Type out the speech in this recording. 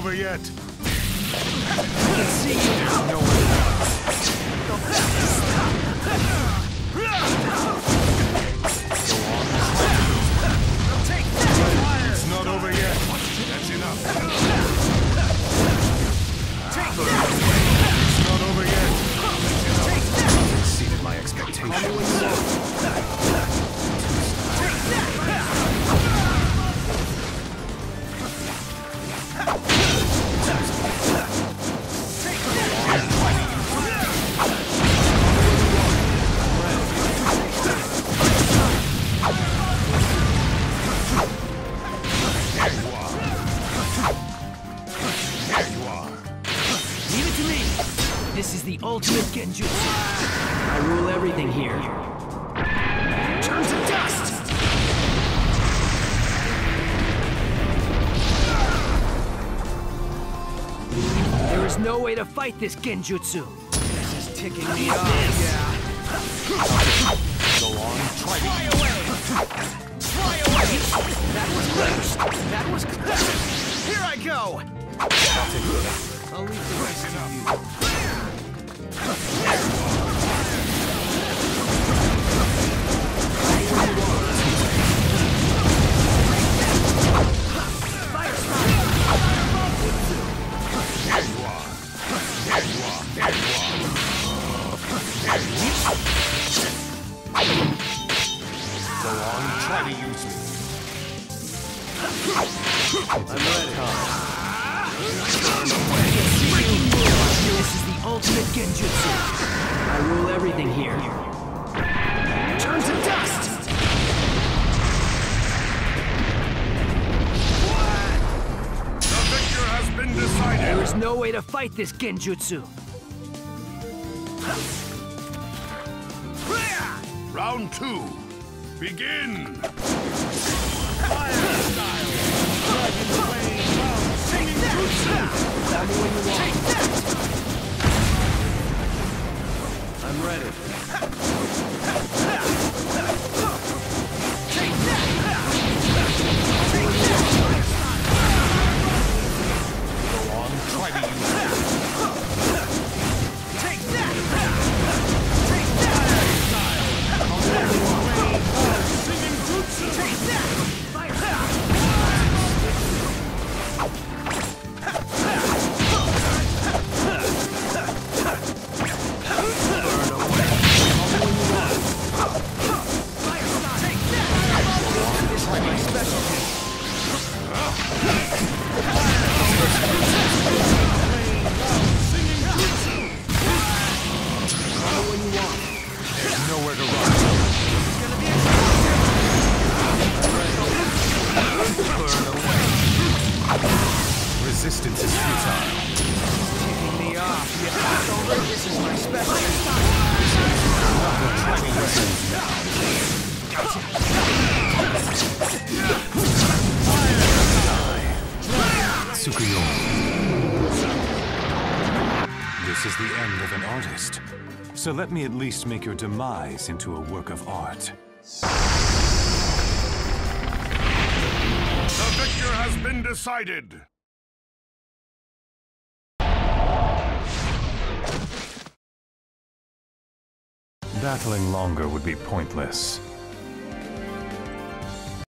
over yet. I can see you. No one. It's not over yet. That's enough. It's not over yet. Exceeded my expectations. This is the ultimate genjutsu. I rule everything here. Turn to dust! There is no way to fight this genjutsu. This is ticking me off. Yeah. Go on, Fly away! Fly away! That was close. That was close. Here I go! I'll leave the rest to you. Go on, try to use me. I'm ready. This is the ultimate genjutsu. I rule everything here. Turn to dust! The victor has been decided. There is no way to fight this genjutsu. Round 2. Begin. Fire style. Take that! Take that! I'm ready. Take that! Go on, try to use me. Take that! Take that! Singing jutsu! Take that! Nowhere to run. Resistance is futile. Taking me off. This is my special. This is the end of an artist. So let me at least make your demise into a work of art. The victor has been decided. Battling longer would be pointless.